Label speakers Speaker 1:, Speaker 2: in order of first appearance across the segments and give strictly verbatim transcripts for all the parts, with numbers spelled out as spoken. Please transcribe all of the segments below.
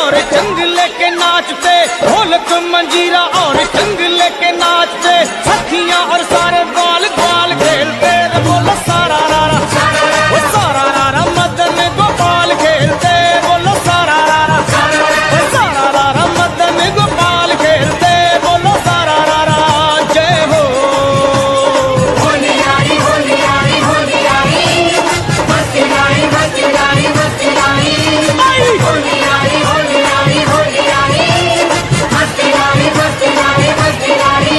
Speaker 1: और चंग लेके नाचते, ढोलक मंजीरा और चंग लेके नाचते, सखियां और सारे ग्वाल ग्वाल खेलते, बोलो सारा रारा वो सारा रारा मदन गोपाल खेलते, बोलो सारा रारा वो सारा रारा मदन गोपाल खेलते, बोलो सारा रारा जय हो।
Speaker 2: होली आई होली आई होली आई मस्ती आई मस्ती आई मस्ती आई होली आई होली आई होली आई मस्ती आई मस्ती आई मस्ती आई।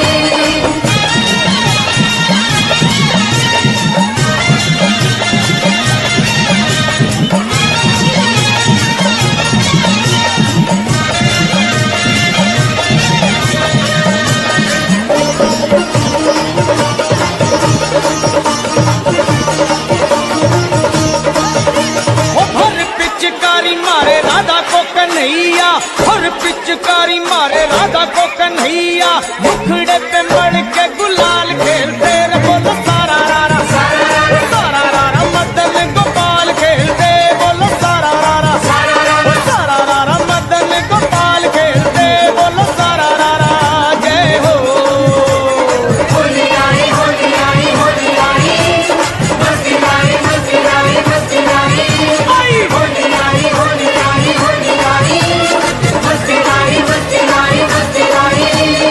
Speaker 1: पिचकारी मारे राधा को कन्हैया, और पिचकारी मारे राधा को कन्हैया, मुखड़े पे मड़ के गुलाल खेलते, बोलो सारा रारा सारा रारा मदन गोपाल खेलते, बोलो सारा रारा सारा रारा मदन गोपाल खेलते, बोलो सारा रारा जय हो।
Speaker 2: होली आई होली आई होली आई मस्ती आई मस्ती आई मस्ती आई होली आई होली आई होली आई मस्ती आई मस्ती आई मस्ती आई।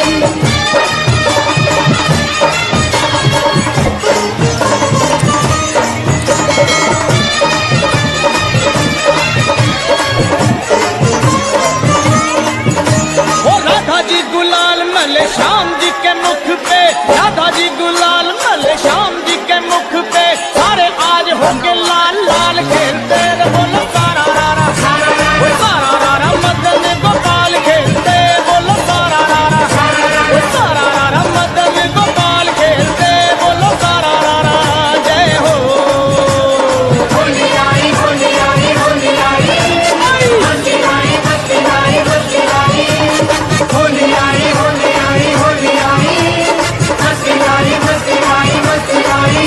Speaker 1: ओ राधा जी गुलाल मले श्याम जी के मुख पे, राधा जी गुलाल मले श्याम जी के मुख पे, सारे आज होके लाल लाल खेलते, बोलो सारा रारा वो सारा रारा मदन गोपाल खेलते, बोलो सारा रारा वो सारा रारा मदन गोपाल खेलते, बोलो सारा रारा जय हो।
Speaker 2: होली आई होली आई होली आई मस्ती आई मस्ती आई मस्ती आई होली आई होली आई होली आई मस्ती आई मस्ती आई मस्ती आई।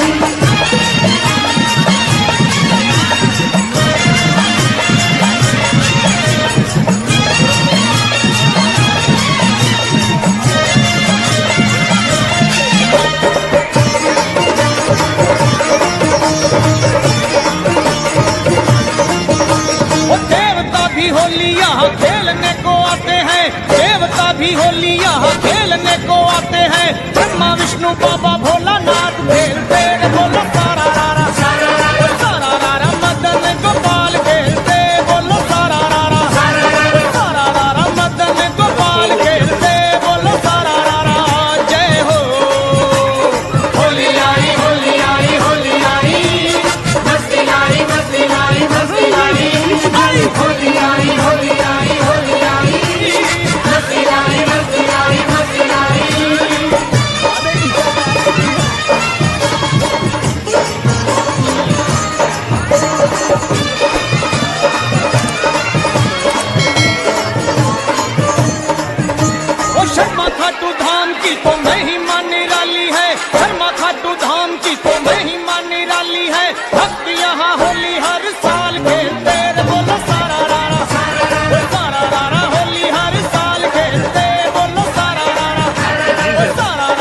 Speaker 1: वो देवता भी होली यहाँ खेलने को आते हैं, देवता भी होली यहाँ खेलने को आते हैं, ब्रह्मा विष्णु बाबा भोलानाथ